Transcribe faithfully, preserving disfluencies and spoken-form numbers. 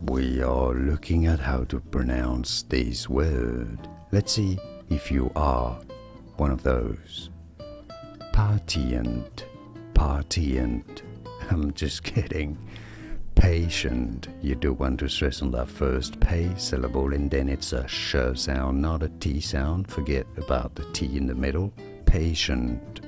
we are looking at how to pronounce this word. Let's see if you are one of those. Patient, patient. I'm just kidding. Patient. You do want to stress on that first pay syllable, and then it's a sh sound, not a t sound. Forget about the t in the middle. Patient.